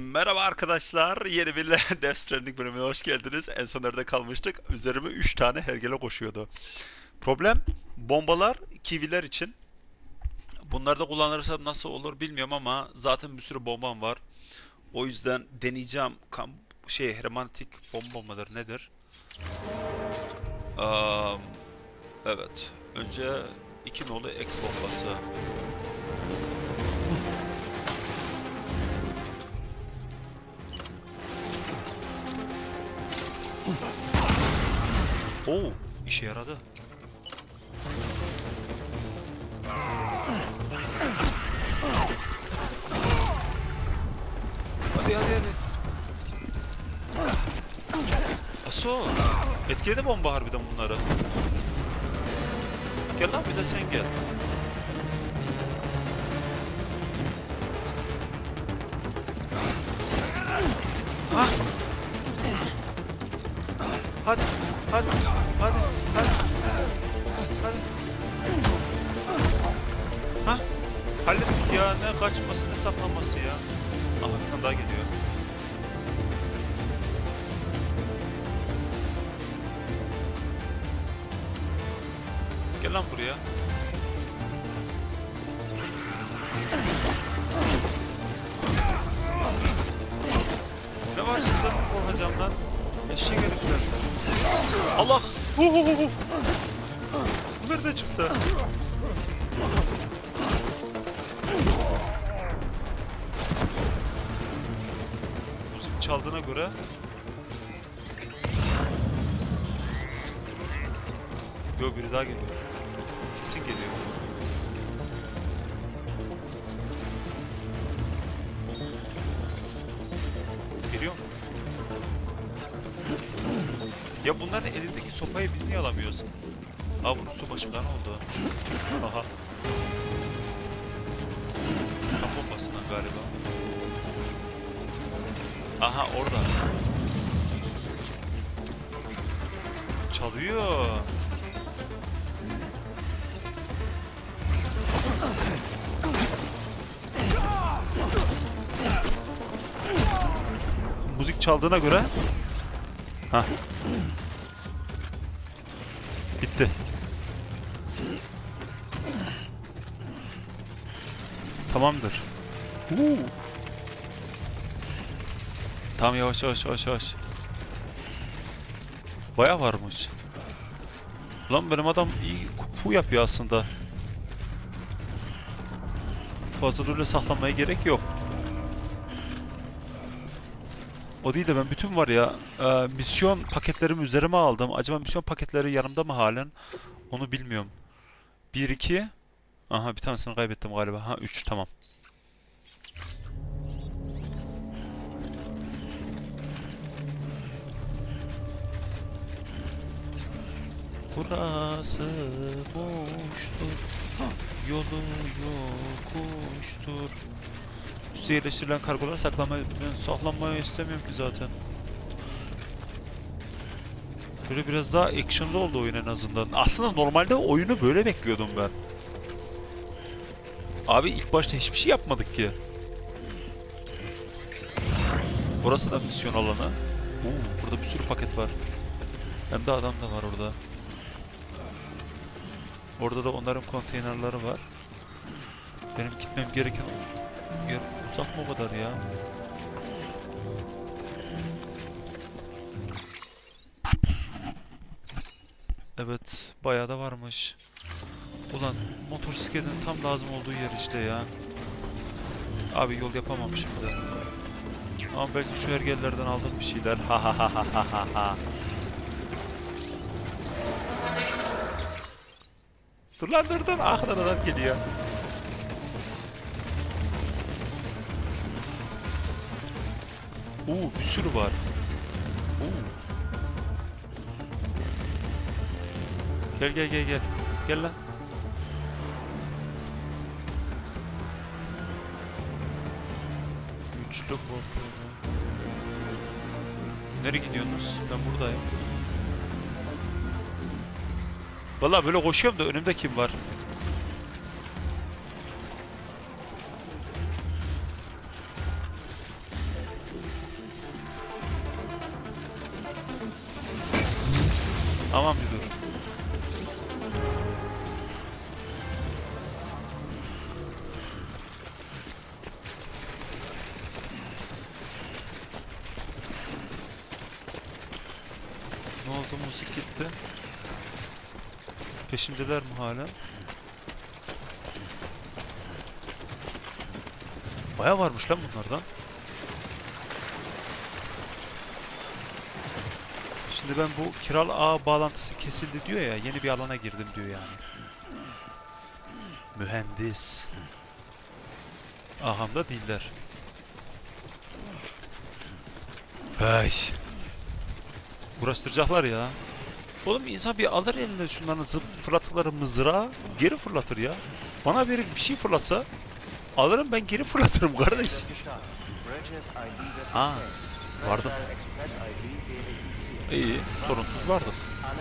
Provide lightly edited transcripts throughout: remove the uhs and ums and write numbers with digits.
Merhaba arkadaşlar, yeni bir Death Stranding bölümüne hoş geldiniz. En son nerede kalmıştık? Üzerime 3 tane hergele koşuyordu. Problem, bombalar kiviler için. Bunları da kullanırsam nasıl olur bilmiyorum ama zaten bir sürü bombam var. O yüzden deneyeceğim. Hermantik bomba mıdır nedir? Am, evet. Önce 2 nolu X bombası. Oo, işe yaradı. Hadi hadi hadi. Aso. Etkiledi bomba harbiden bunları. Gel lan bir de sen gel. Ha? Hadi. Hadi. Hadi. Hadi. Hadi. Ha? Hallettik ya. Ne kaçması ne saklanması ya. Aha bir tane daha geliyor. Gel lan buraya. Ne var sizden mi korkacağım lan? Eşek herifler. Allah! Huhuhuhu! Nerede çıktı? Müzik çaldığına göre yok, biri daha geliyor. Kesin geliyor. Geliyor mu? Ya bunların elindeki sopayı biz niye alamıyoruz? Aa, bunun su başımdan oldu. Aha. Kan bombasından galiba. Aha orada. Çalıyor. Müzik çaldığına göre. Ha. Bitti. Tamamdır. Tamam, yavaş yavaş yavaş yavaş. Baya varmış. Lan benim adam iyi kupu yapıyor aslında. Fazla böyle saklanmaya gerek yok. O değil de ben bütün var ya misyon paketlerimi üzerime aldım. Acaba misyon paketleri yanımda mı halen? Onu bilmiyorum. 1 2. Aha, bir tanesini kaybettim galiba. Ha, 3 tamam. Burası boştur. Yolu yokuştur. Üstü yerleştirilen kargolar saklanmayı istemiyorum ki zaten. Böyle biraz daha action'lı oldu oyun en azından. Aslında normalde oyunu böyle bekliyordum ben. Abi ilk başta hiçbir şey yapmadık ki. Burası da misyon alanı. Burada bir sürü paket var. Hem de adam da var orada. Orada da onların konteynerleri var. Benim gitmem gereken yer uzak mı o kadar ya? Evet, bayağı da varmış. Ulan motosikletin tam lazım olduğu yer işte ya. Abi yol yapamam şimdi. Ama belki şu hergellerden aldık bir şeyler. Ha ha ha ha ha ha. Dur lan, dur dur. Arkadan adam geliyor. Bir sürü var. Gel gel gel gel. Gel lan. Üçlü korkuyorum. Nereye gidiyorsunuz? Ben buradayım. Vallahi böyle koşuyorum da önümde kim var? Aman bir durun. Ne oldu, müzik gitti. Peşimdeler mi hala? Baya varmış lan bunlardan. Şimdi ben bu kiral ağ bağlantısı kesildi diyor ya, yeni bir alana girdim diyor yani. Mühendis. Ahamda değiller. Ay. Uğraştıracaklar ya. Oğlum insan bir alır eline şunların zıp fırlattıkları mızrağı geri fırlatır ya. Bana bir şey fırlatsa alırım, ben geri fırlatırım kardeş. Aa, vardı. İyi, sorunsuz vardı.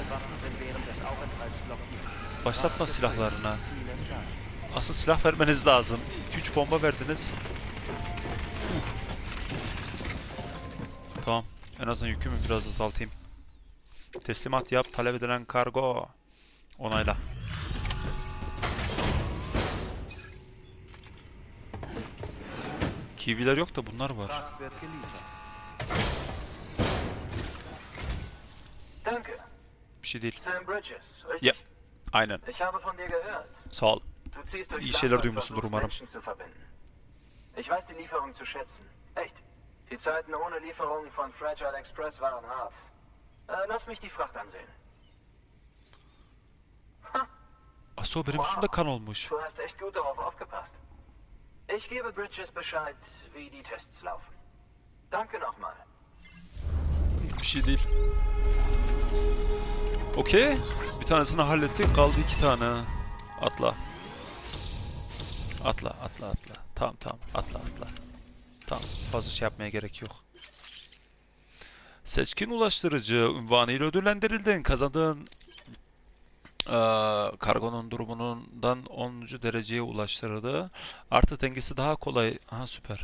Başlatma silahlarına. Asıl silah vermeniz lazım. 2-3 bomba verdiniz. Tamam. En azından yükümü biraz azaltayım. Teslimat yap. Talep edilen kargo. Onayla. Kiwiler yok da bunlar var. Danke. Bir şey değil. Sam Bridges, richtig? Ja, aynen. Ich habe von dir gehört. Sağ ol. Du ziehst durch İyi şeyler Land und duymuşsundur versuchst, umarım. Menschen zu verbinden. Ich weiß die Lieferung zu schätzen. Echt. Die Zeiten ohne Lieferungen von Fragile Express waren hart. Lass mich die Fracht ansehen. Aso benim üstümde kan olmuş. Du hast echt gut darauf aufgepasst. Ich gebe Bridges Bescheid, wie die Tests laufen. Danke nochmal. Bir şey değil. Okey. Bir tanesini hallettik. Kaldı 2 tane. Atla. Atla, atla, atla. Tamam, tamam. Atla, atla. Tamam. Fazla şey yapmaya gerek yok. Seçkin ulaştırıcı unvanıyla ödüllendirildin. Kazandığın kargonun durumundan 10. dereceye ulaştırıldı. Artı dengesi daha kolay. Aha, süper.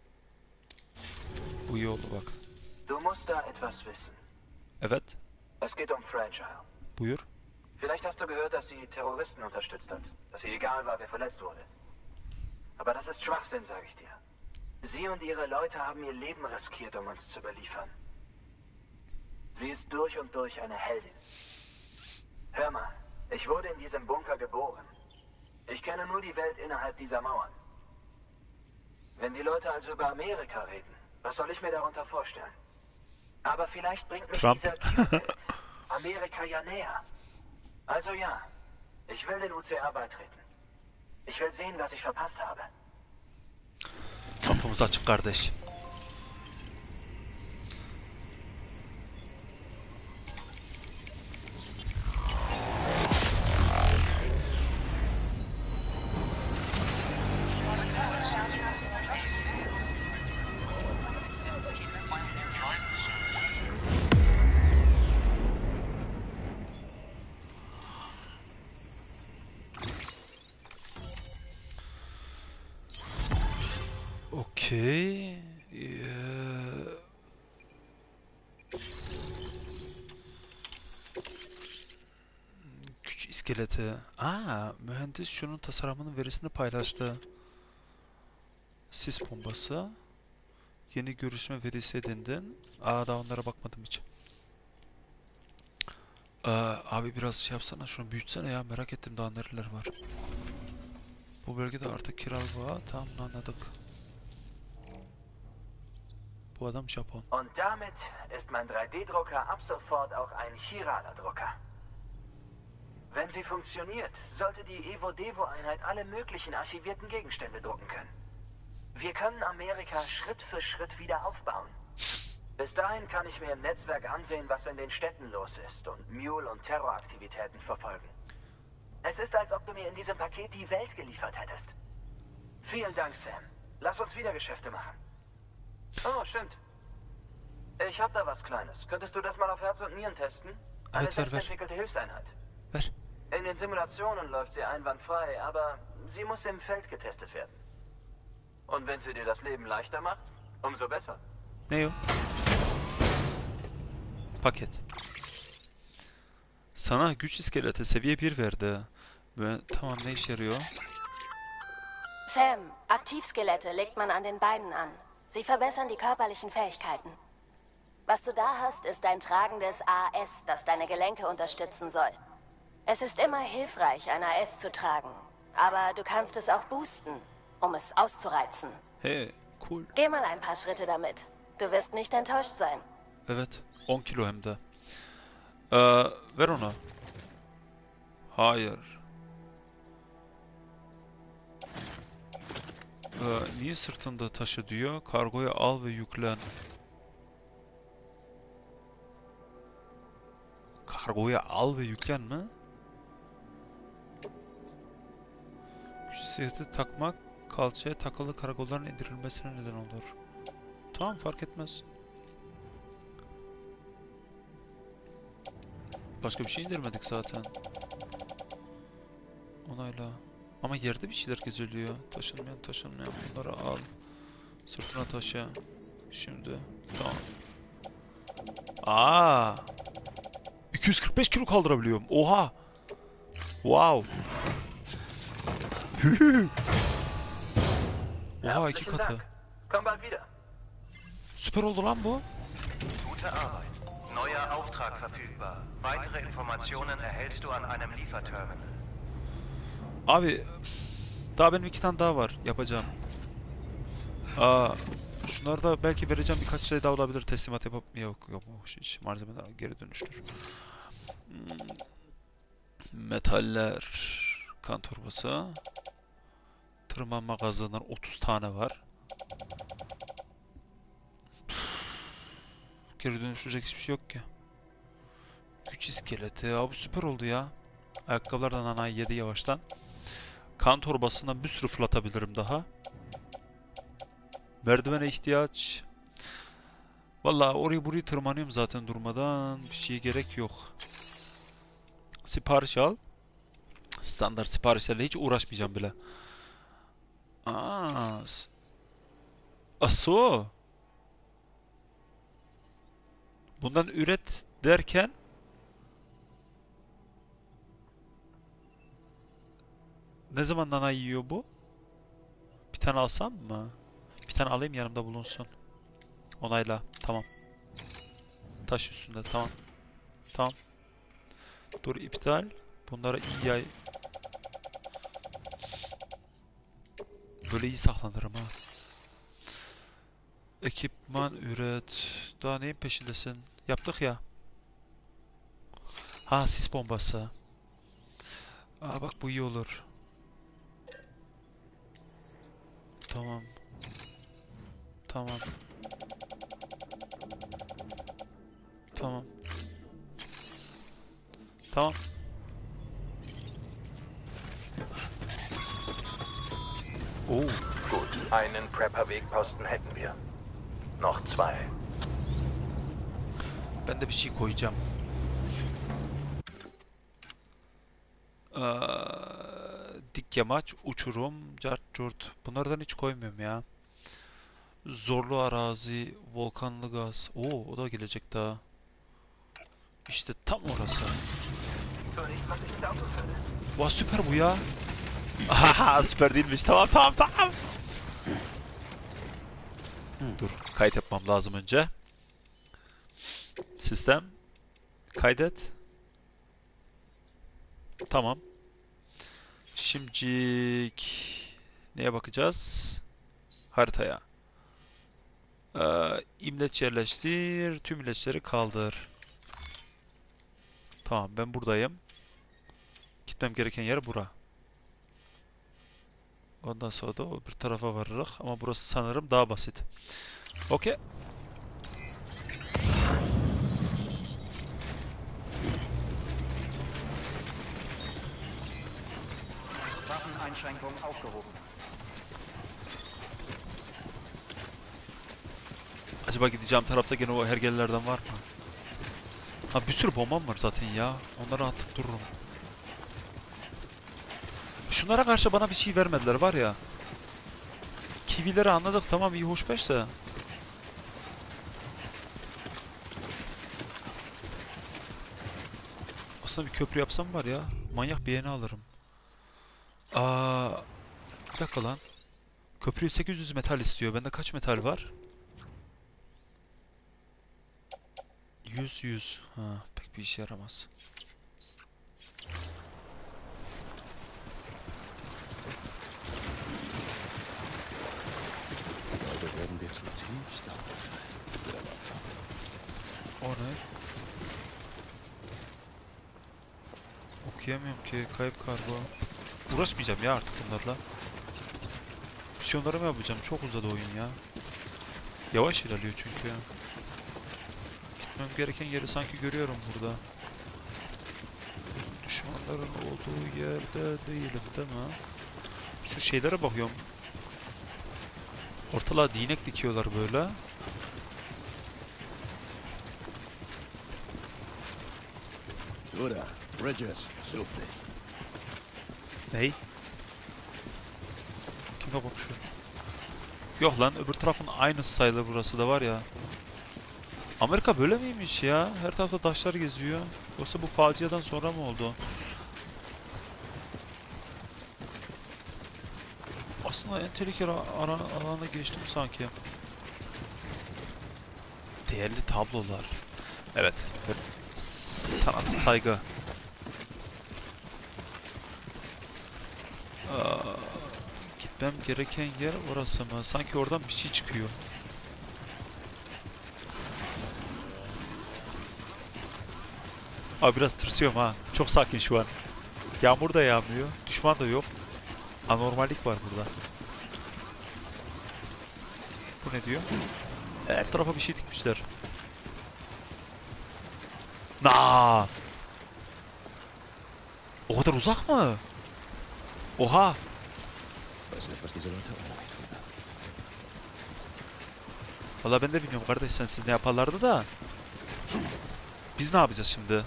Bu iyi oldu bak. Du musst da etwas wissen. Evet. Es geht um Fragile. Buyur. Vielleicht hast du gehört, dass sie Terroristen unterstützt hat. Dass ihr egal war, wer verletzt wurde. Aber das ist Schwachsinn, sage ich dir. Sie und ihre Leute haben ihr Leben riskiert, um uns zu beliefern. Sie ist durch und durch eine Heldin. Hör mal, ich wurde in diesem Bunker geboren. Ich kenne nur die Welt innerhalb dieser Mauern. Wenn die Leute also über Amerika reden, was soll ich mir darunter vorstellen? Aber vielleicht bringt mich Trump. dieser Q-Bild Amerika ja näher. Also ja, ich will den UCR beitreten. Ich will sehen, was ich verpasst habe. Kapımız açık kardeş. Okey. Güç iskeleti. Aa, mühendis şunun tasarımının verisini paylaştı. Sis bombası. Yeni görüşme verisi edindin. Aa, daha onlara bakmadım hiç. Abi biraz şey yapsana, şunu büyütsene ya, merak ettim daha nereler var. Bu bölgede artık kiral var. Tamam, anladık. Bu adam Japon. Und damit ist mein 3D-Drucker ab sofort auch ein Chirala-Drucker. Wenn sie funktioniert, sollte die Evo-Devo-Einheit alle möglichen archivierten Gegenstände drucken können. Wir können Amerika Schritt für Schritt wieder aufbauen. Bis dahin kann ich mir im Netzwerk ansehen, was in den Städten los ist und Mule- und Terroraktivitäten verfolgen. Es ist, als ob du mir in diesem Paket die Welt geliefert hättest. Vielen Dank, Sam. Lass uns wieder Geschäfte machen. Oh, stimmt. Ich hab da was Kleines. Könntest du das mal auf Herz und Nieren testen? Eine Ver, ver. selbstentwickelte Hilfseinheit. Ver. In den Simulationen läuft sie einwandfrei, aber sie muss im Feld getestet werden. Und wenn sie dir das Leben leichter macht, umso besser. Ne o? Paket. Sana güç iskeleti seviye 1 verdi. Ve tamam, ne işe yarıyor? Sam, Aktivskelette legt man an den Beinen an. Sie verbessern die körperlichen Fähigkeiten. Was du da hast, ist ein tragendes AS, das deine Gelenke unterstützen soll. Es ist immer hilfreich, ein AS zu tragen. Aber du kannst es auch boosten, um es auszureizen. Hey, cool. Geh mal ein paar Schritte damit. Du wirst nicht enttäuscht sein. Evet, 10 kilo hem de. Ver ona. Hayır. Niye sırtında taşı diyor? Kargoyu al ve yüklen. Kargoyu al ve yüklen mi? Güç seti takmak kalçaya takılı kargoların indirilmesine neden olur. Tamam, fark etmez. Başka bir şey indirmedik zaten. Onayla. Ama yerde bir şeyler geziliyor. Taşınmayan bunları al. Sırtına taşı. Şimdi. Tamam. Aa! 245 kilo kaldırabiliyorum. Oha! Wow! Oha, 2 Herzlichen katı. Dank. Komm bald wieder. Süper oldu lan bu. Gute Arbeit. Neuer Auftrag verfügbar. Weitere Informationen erhältst du an einem Lieferterminal. Abi daha benim 2 tane daha var yapacağım. Şunları da belki vereceğim, birkaç şey daha olabilir, teslimat yapıp yok malzeme daha geri dönüştür. Metaller, kan torbası, tırmanma gazından 30 tane var. Geri dönüştürecek hiçbir şey yok ki. Güç iskeleti, ya bu süper oldu ya. Ayakkabılardan anayı yedi yavaştan. Kan torbasından bir sürü fırlatabilirim daha. Merdivene ihtiyaç. Vallahi orayı burayı tırmanıyorum zaten durmadan. Bir şeye gerek yok. Sipariş al. Standart siparişlerle hiç uğraşmayacağım bile. Aso. Bundan üret derken ne zaman nana yiyor bu? Bir tane alsam mı? Bir tane alayım, yanımda bulunsun. Onayla. Tamam. Taş üstünde. Tamam. Tamam. Dur, iptal. Bunları iyi yay. Böyle iyi saklanırım ha. Ekipman üret. Daha neyin peşindesin? Yaptık ya. Ha, sis bombası. Aa bak, bu iyi olur. Tamam. Tamam. Tamam. Tamam. Oh. Gut, einen Prepper-Wegposten hätten wir. Noch 2. Ben de bir şey koyacağım. Dik yamaç, uçurum, cart curt. Bunlardan hiç koymuyorum ya. Zorlu arazi, volkanlı gaz. Oo, o da gelecek daha. İşte tam orası. Vay, süper bu ya. Ahaha, süper değilmiş. Tamam tamam tamam. Dur, kayıt yapmam lazım önce. Sistem. Kaydet. Tamam. Şimdilik neye bakacağız? Haritaya. İmleç yerleştir. Tüm imleçleri kaldır. Tamam, ben buradayım. Gitmem gereken yer bura. Ondan sonra da o bir tarafa varırız. Ama burası sanırım daha basit. Okey. Waffeneinschränkung aufgehoben. Acaba gideceğim tarafta gene o hergelelerden var mı? Ha, bir sürü bombam var zaten ya. Onları atıp dururum. Şunlara karşı bana bir şey vermediler var ya. Kivileri anladık, tamam, iyi hoş beş de. Aslında bir köprü yapsam var ya. Manyak bir yeni alırım. Aa, bir dakika lan. Köprü 800 metal istiyor. Bende kaç metal var? 100. Ha, pek bir işe yaramaz. O ne? Okuyamıyorum ki. Kayıp kargo. Uğraşmayacağım ya artık bunlarla. Misyonları mı yapacağım? Çok uzadı oyun ya. Yavaş ilerliyor çünkü. Gitmem gereken yeri sanki görüyorum burada. Düşmanların olduğu yerde değilim değil mi? Şu şeylere bakıyorum. Ortalığa değnek dikiyorlar böyle. Ora, Regis, Sultan. Ney? Kimle konuşuyor? Yok lan, öbür tarafın aynısı sayılır, burası da var ya. Amerika böyle miymiş ya? Her tarafta taşlar geziyor. Yoksa bu faciadan sonra mı oldu? Aslında en tehlikeli alana geçtim sanki. Değerli tablolar. Evet. Sanata saygı. Gitmem gereken yer orası mı? Sanki oradan bir şey çıkıyor. Abi biraz tırsıyorum ha. Çok sakin şu an. Yağmur da yağmıyor. Düşman da yok. Anormallik var burada. Bu ne diyor? Her tarafa bir şey dikmişler. Na! O kadar uzak mı? Oha! Weiß nicht, was diese Leute anrichten. Vallahi ben de bilmiyorum kardeş, siz ne yaparlardı da. Biz ne yapacağız şimdi?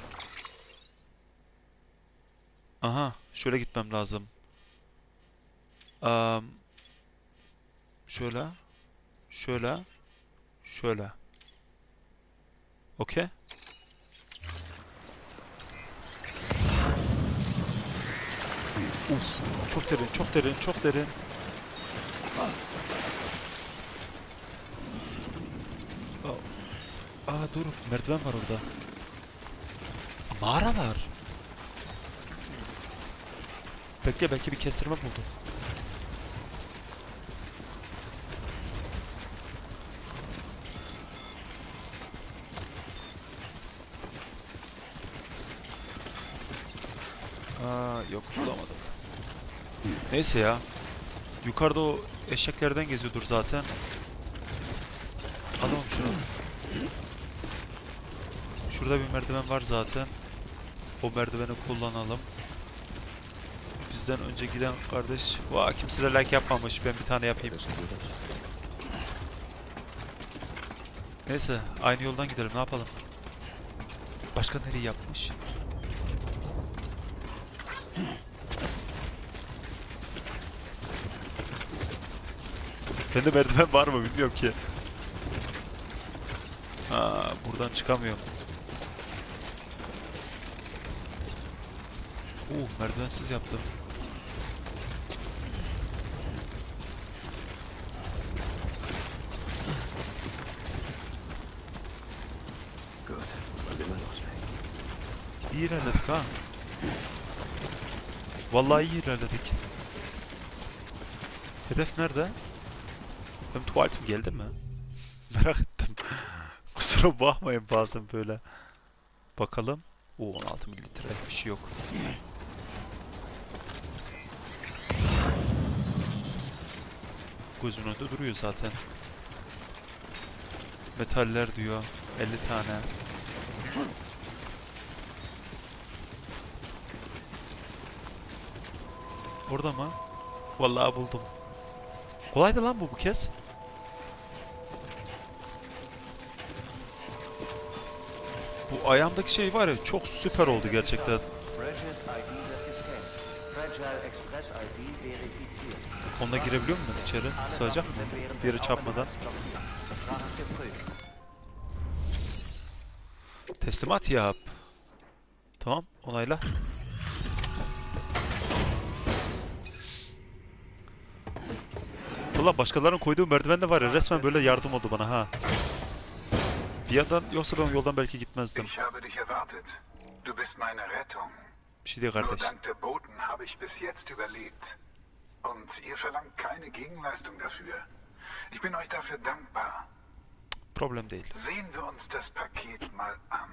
Aha, şöyle gitmem lazım. Şöyle. Şöyle. Okey. Uf, çok derin. Dur, merdiven var orada. Mağara var. Bekle, belki bir kestirme buldum. Yok, bulamadım. Neyse ya. Yukarıda o eşeklerden geziyordur zaten. Alalım şunu. Şurada bir merdiven var zaten. O merdiveni kullanalım. Bizden önce giden kardeş. Vaa, kimse de like yapmamış. Ben bir tane yapayım. Neyse, aynı yoldan gidelim. Ne yapalım? Başka nereyi yapmış? Bende merdiven var mı bilmiyorum ki. Buradan çıkamıyorum. Merdivensiz yaptım. Gut, wollen wir mal loslegen. İyi ilerledik ha. Vallahi iyi ilerledik. Hedef nerede? Benim tuvaletim geldi mi? Merak ettim. Kusura bakmayın bazen böyle. Bakalım. 16 mililitre bir şey yok. Gözümün önünde duruyor zaten. Metaller diyor. 50 tane. Orada mı? Vallahi buldum. Kolaydı lan bu kez. Bu ayağımdaki şey var ya, çok süper oldu gerçekten. Onunla girebiliyor muyum ben içeri? Sığacak mı? Bir yere çarpmadan. Teslimat yap. Tamam, onayla. Valla başkalarının koyduğu merdiven de var ya, resmen böyle yardım oldu bana ha. Bir yandan, yoksa ben yoldan belki gitmezdim. Ich habe dich erwartet. Du bist meine Rettung. Bir şey değil Nur kardeş. dank der Boten habe ich bis jetzt überlebt. Und ihr verlangt keine Gegenleistung dafür. Ich bin euch dafür dankbar. Problem değil. Sehen wir uns das Paket mal an.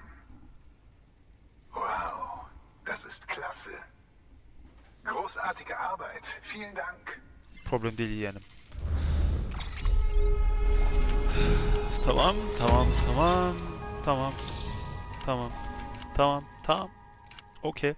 Wow, das ist klasse. Großartige Arbeit. Vielen Dank. Problem değil yeğenim. Tamam, tamam, tamam, tamam, tamam, tamam, tamam. Okay.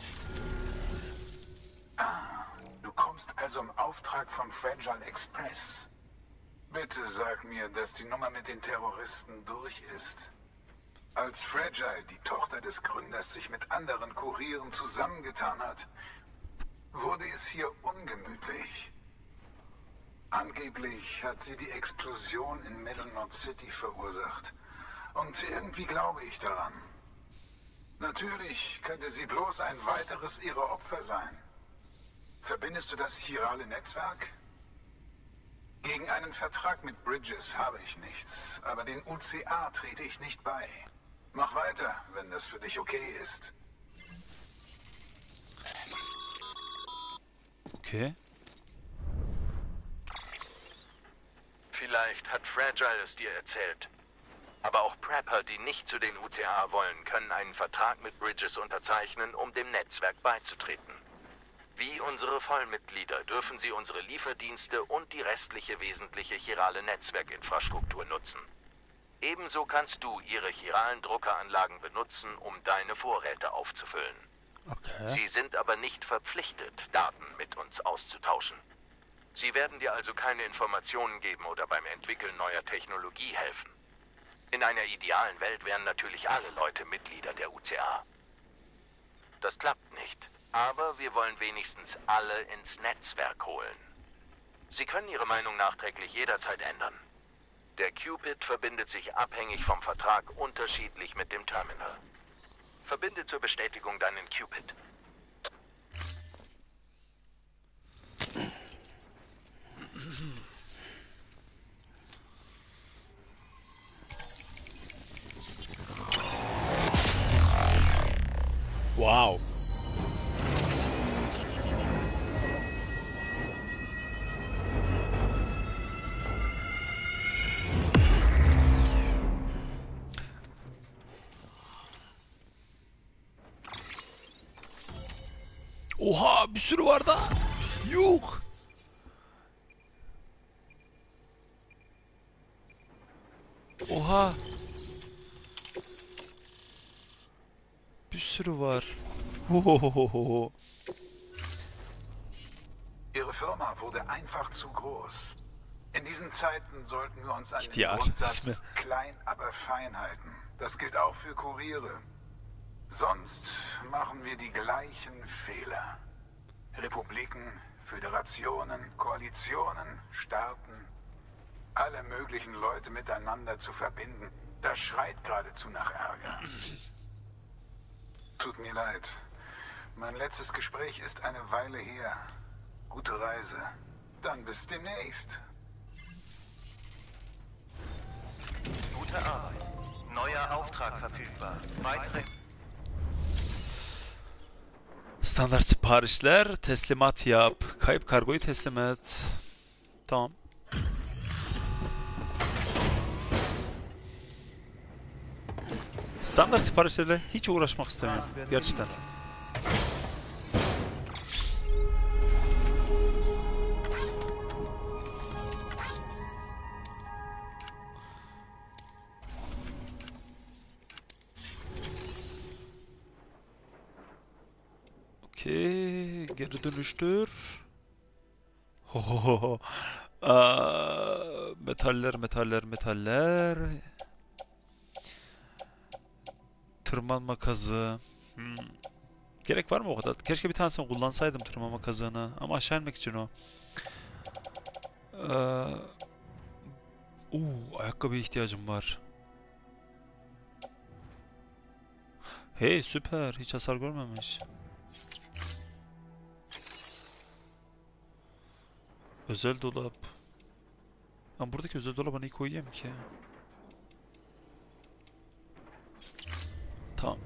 Du kommst also im Auftrag von Fragile Express. Bitte sag mir, dass die Nummer mit den Terroristen durch ist. Als Fragile, die Tochter des Gründers, sich mit anderen Kurieren zusammengetan hat, wurde es hier ungemütlich. Angeblich hat sie die Explosion in Middle Knot City verursacht. Und irgendwie glaube ich daran. Natürlich könnte sie bloß ein weiteres ihrer Opfer sein. Verbindest du das chirale Netzwerk? Gegen einen Vertrag mit Bridges habe ich nichts, aber den UCA trete ich nicht bei. Mach weiter, wenn das für dich okay ist. Okay. Vielleicht hat Fragile es dir erzählt. Aber auch Prepper, die nicht zu den UCA wollen, können einen Vertrag mit Bridges unterzeichnen, um dem Netzwerk beizutreten. Wie unsere Vollmitglieder dürfen sie unsere Lieferdienste und die restliche wesentliche chirale Netzwerkinfrastruktur nutzen. Ebenso kannst du ihre chiralen Druckeranlagen benutzen, um deine Vorräte aufzufüllen. Okay. Sie sind aber nicht verpflichtet, Daten mit uns auszutauschen. Sie werden dir also keine Informationen geben oder beim Entwickeln neuer Technologie helfen. In einer idealen Welt wären natürlich alle Leute Mitglieder der UCA. Das klappt nicht, aber wir wollen wenigstens alle ins Netzwerk holen. Sie können Ihre Meinung nachträglich jederzeit ändern. Der Cupid verbindet sich abhängig vom Vertrag unterschiedlich mit dem Terminal. Verbinde zur Bestätigung deinen Cupid. Wow. Oha, bir sürü var da. Yuh. Oha. Bir sürü var. Hohohoho. Ihre Firma wurde einfach zu groß. In diesen Zeiten sollten wir uns an den Ja, Grundsatz ist klein, aber fein halten. Das gilt auch für Kuriere. Sonst machen wir die gleichen Fehler. Republiken, Föderationen, Koalitionen, Staaten, alle möglichen Leute miteinander zu verbinden, das schreit geradezu nach Ärger. Tut mir leid. Mein letztes Gespräch ist eine Weile her. Gute Reise. Dann bis demnächst. Gute Arbeit. Neuer Auftrag verfügbar. Weitere Standart siparişler, teslimat yap. Kayıp kargoyu teslim et. Tamam. Standart siparişlerle hiç uğraşmak istemiyorum. Gerçekten. Okey, geri dönüştür. Hohoho. Metaller, metaller, metaller. Tırmanma kazığı. Gerek var mı o kadar? Keşke bir tanesini kullansaydım tırmanma kazığını. Ama aşağı inmek için o. Ayakkabıya ihtiyacım var. Hey süper. Hiç hasar görmemiş. Özel dolap. Ben buradaki özel dolaba neyi koyayım ki? Tamam.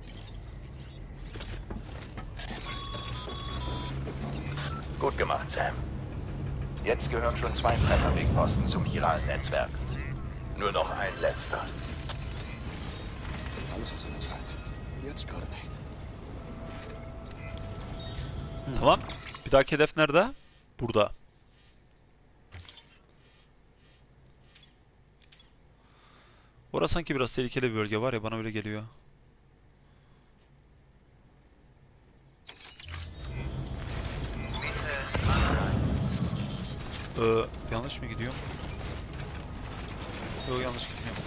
Gut gemacht, Sam. Jetzt gehören schon 2 Trefferwegposten zum chiralen Netzwerk. Nur noch ein letzter. Alles in seiner Zeit. Jetzt Coordinate. Tamam. Bir dahaki hedef nerede? Burada. Orası sanki biraz tehlikeli bir bölge var ya, bana öyle geliyor. Yanlış mı gidiyorum? Yok, yanlış gitmiyorum.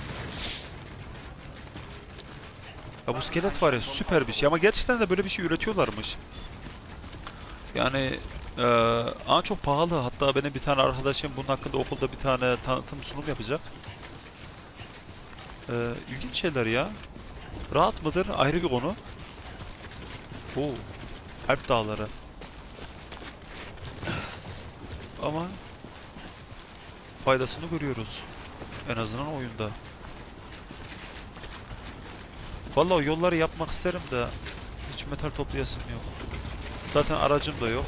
Ya bu iskelet var ya, süper bir şey ama gerçekten de böyle bir şey üretiyorlarmış. Yani ama çok pahalı. Hatta benim bir tane arkadaşım bunun hakkında okulda bir tane tanıtım sunum yapacak. İlginç şeyler ya. Rahat mıdır? Ayrı bir konu. Oo, Alp dağları. Ama faydasını görüyoruz. En azından oyunda. Vallahi o yolları yapmak isterim de hiç metal toplayasım yok. Zaten aracım da yok.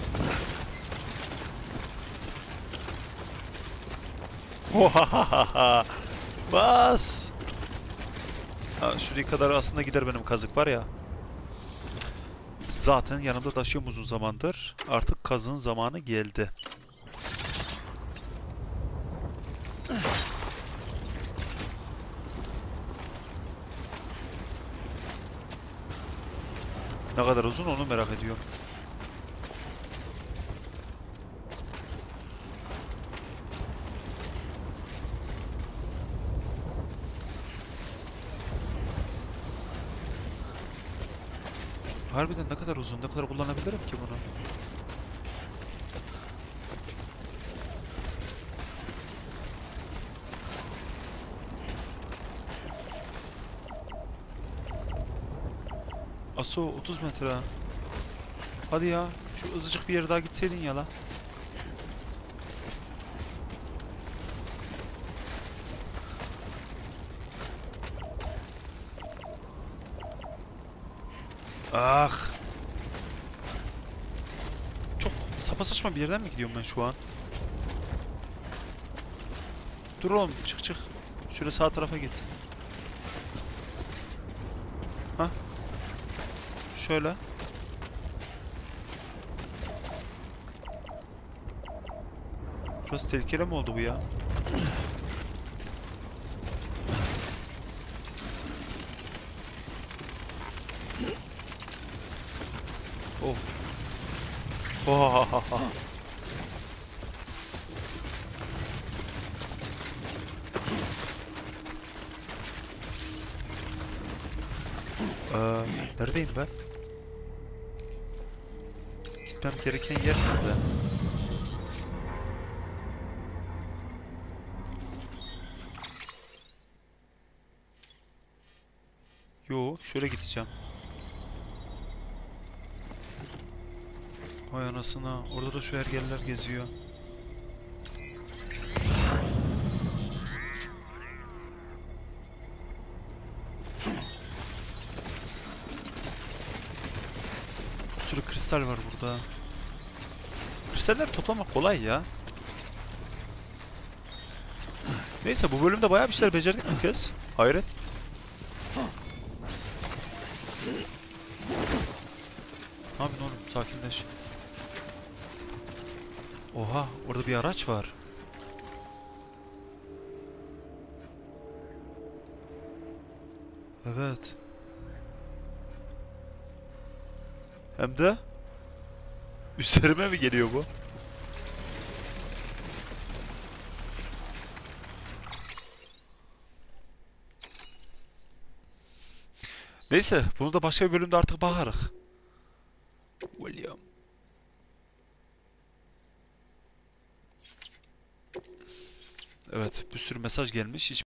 Ohahaha. Bas. Ha, şuraya kadar aslında gider benim kazık var ya. Zaten yanımda taşıyorum uzun zamandır. Artık kazığın zamanı geldi. Ne kadar uzun onu merak ediyorum. Harbiden ne kadar uzun, ne kadar kullanabilirim ki bunu? Aso 30 metre. Hadi ya, şu azıcık bir yere daha gitseydin ya la. Ah. Çok sapasaçma bir yerden mi gidiyorum ben şu an? Dur oğlum, çık çık. Şöyle sağ tarafa git. Ha? Şöyle. Burası tehlikeli mi oldu bu ya? Oh. Oh. Neredeyim ben? Gitmem gereken yer nerede? Yo, şöyle gideceğim. Vay anasına, orada da şu ergeller geziyor. Bir sürü kristal var burada. Kristalleri toplamak kolay ya. Neyse, bu bölümde bayağı bir şeyler becerdik bu kez. Hayret. Ne yapıyorsun oğlum? Sakinleş. Oha, orada bir araç var. Evet. Hem de üzerime mi geliyor bu? Neyse, bunu da başka bir bölümde artık bakarız. William. Evet, bir sürü mesaj gelmiş. Hiç